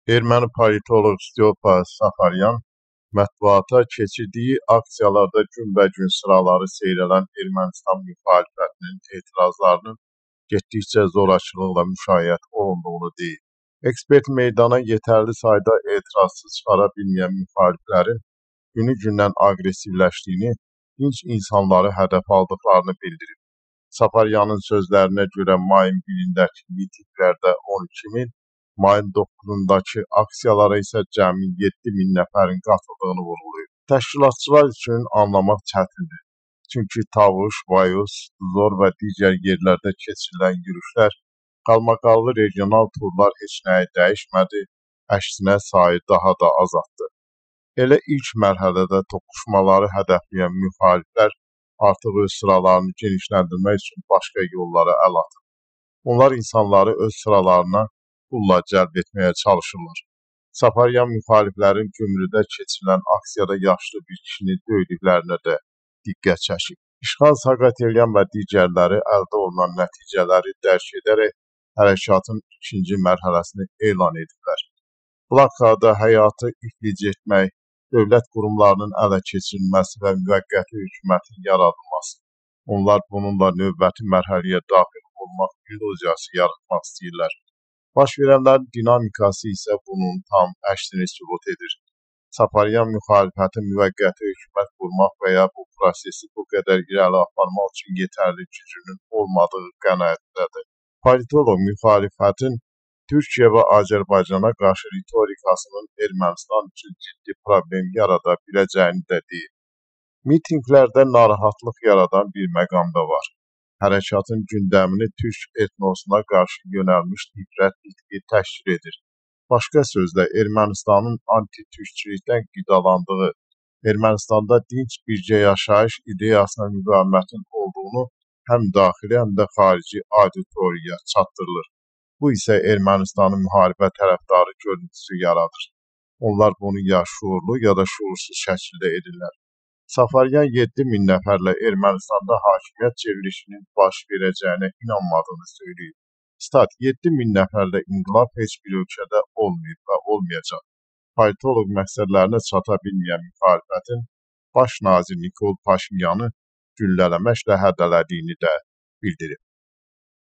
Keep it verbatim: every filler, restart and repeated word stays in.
Erməni politoloq Styopa Safaryan mətbuata keçirdiyi aksiyalarda günbəgün sıraları seyrələn Ermənistan müxalifətinin etirazlarının getdikcə zorakılıqla müşayiət olunduğunu deyib. Ekspert meydana yetərli sayda etirazsız çıxara bilməyən müxaliflərin günü-gündən aqressivləşdiyini, dinc insanları hədəf aldıqlarını bildirib. Safaryanın sözlərinə görə mayın birindəki mitinqlərdə on iki min, mayın doqquzundakı aksiyalara isə cəmi yeddi min nəfərin qatıldığını vurğulayıb. Təşkilatçılar üçün anlamaq çətindir. Çünki Tavuş, Vayos, Zor və digər yerlərdə keçirilən yürüşlər, qalmaqallı regional turlar heç nəyi dəyişmədi, əksinə sayı daha da azaltdı. Elə ilk mərhələdə toqquşmaları hədəfləyən müxaliflər artıq öz sıralarını genişləndirmək üçün başqa yollara əl atır. Onlar insanları öz sıralarına pulla cəlb etməyə çalışırlar. Safaryan müxaliflərin Gümrüdə keçirilən aksiyada yaşlı bir kişini döydüklərinə də diqqət çəkib. İşğal Saqatelyan və digərləri əldə olunan nəticələri dərk edərək hərəkatın ikinci mərhələsini elan ediblər. Blokada həyatı iflic etmək, dövlət qurumlarının ələ keçirilməsi və müvəqqəti hökumətin yaradılması. Onlar bununla növbəti mərhələyə daxil olmaq illüziyası yaratmaq istəyirlər. Baş verənlərin dinamikası isə bunun tam əksini sübut edir. Safaryan müxalifəti müvəqqəti hökumət qurmaq və ya bu prosesi bu qədər irəli aparmaq üçün yetərli gücünün olmadığı qənaətindədir. Politoloq müxalifətin Türkiyə və Azərbaycana qarşı ritorikasının Ermənistan üçün ciddi problem yarada biləcəyini də deyib. Mitinqlərdə narahatlıq yaradan bir məqam da var. Hərəkatın gündəmini türk etnosuna qarşı yönəlmiş nifrət nitqi təşkil edir. Başqa sözlə, Ermənistanın anti-türkçülükdən qidalandığı, Ermənistanda dinc birgə yaşayış ideyasına müqavimətin olduğunu həm daxili, həm də xarici auditoriyaya çatdırılır. Bu isə Ermənistanın müharibə tərəfdarı görüntüsü yaradır. Onlar bunu ya şuurlu, ya da şuursuz şəkildə edirlər. Safaryan yeddi min nəfərlə Ermənistanda hakimiyyət çevrilişinin baş verəcəyinə inanmadığını söyləyib. Stat, yeddi min nəfərlə inqilab heç bir ölkədə olmayıb və olmayacaq. Politoloq məqsədlərinə çata bilməyən müxalifətin baş nazir Nikol Paşinyanı güllələməklə hədələdiyini də bildirib.